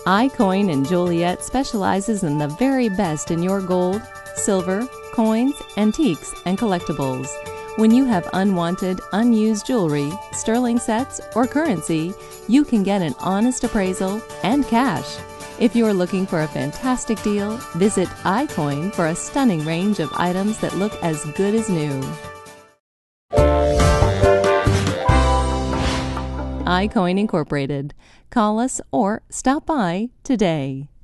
Icoin in Joliet specializes in the very best in your gold, silver, coins, antiques, and collectibles. When you have unwanted, unused jewelry, sterling sets, or currency, you can get an honest appraisal and cash. If you're looking for a fantastic deal, visit Icoin for a stunning range of items that look as good as new. Icoin Incorporated. Call us or stop by today.